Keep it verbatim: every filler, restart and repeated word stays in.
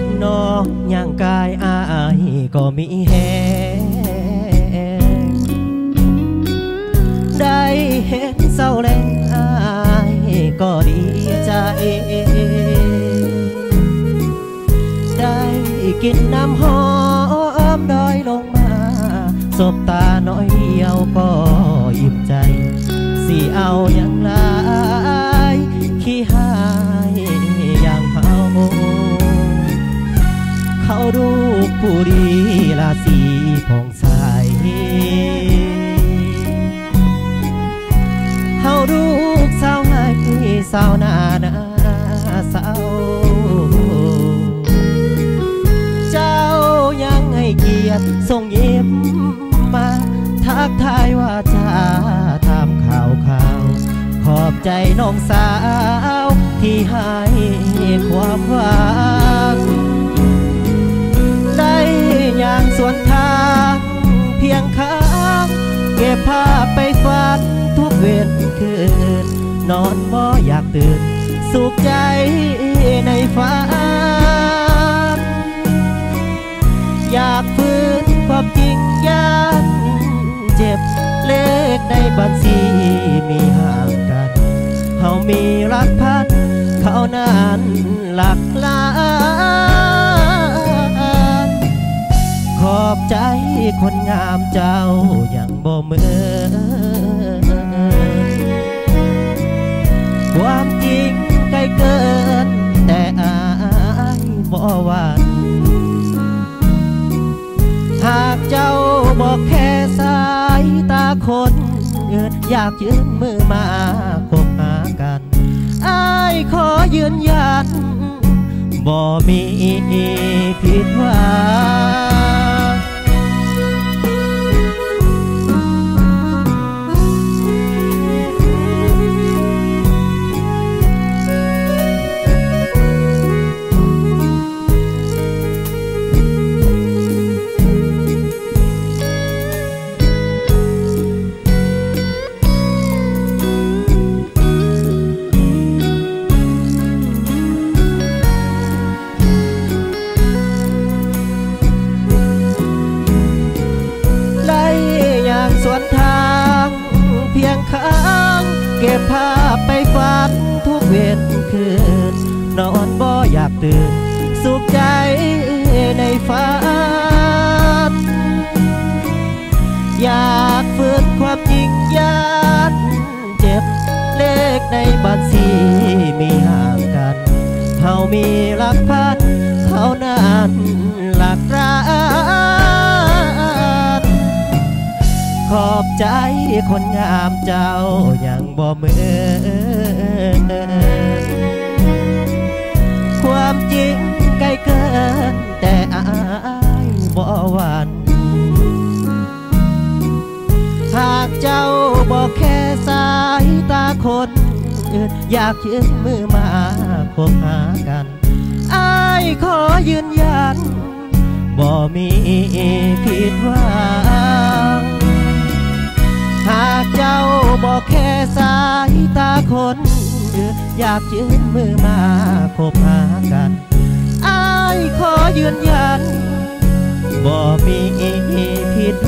น้องย่างกายอายก็มีแฮงได้เห็นเศร้าแรงอายก็ดีใจได้กินน้ำหอมดอยลงมาสบตาน้อยเดียวก็อิ่มใจสิเอาอย่างไรขี้หายอย่างเขาเขาดูผู้ดีราศีผ่องใสเขาดูสาวให้สาวหน้าหน้าสาวเจ้ายังให้เกียรติส่งยิ้มมาทักทายว่าจะทำข่าวข่าวขอบใจน้องสาวที่ให้ความหวังได้อย่างสวนทางเพียงข้างเก็บภาพไปฝันทุกเวรคืนนอนบ่อยากตื่นสุขใจในฝันอยากฟื้นความจริงยันเจ็บเลขในบัญชีมีห่างกันเฮามีรักพันเขานั้นหลักล้านขอบใจคนงามเจ้าอย่างบ่เหมือนความจริงไกลเกินแต่อายบ่หวั่นหากเจ้าบอกแค่สายตาคนอื่นอยากยืนมือมาคบหากันอ้ายขอยืนยันบ่มีผิดหวังเก็บภาพไปฝันทุกเวรคืนนอนบ่อยากตื่นสุขใจในฝันอยากฝืนความจริงยันเจ็บเลขในบัญชีมีห่างกันเฮามีหลักพันเขานั้นหลักร้านขอบใจคนงามเจ้าอย่างบ่เหมือนความจริงไกลเกินแต่อายบ่หวั่นหากเจ้าบอกแค่สายตาคนอื่นอยากยืนมือมาคบหากันอายขอยืนยันบ่มีผิดหวังหากเจ้าบอกแค่สายตาคนอยากยืนมือมาคบหากันอ้ายขอยืนยันบ่มีผิด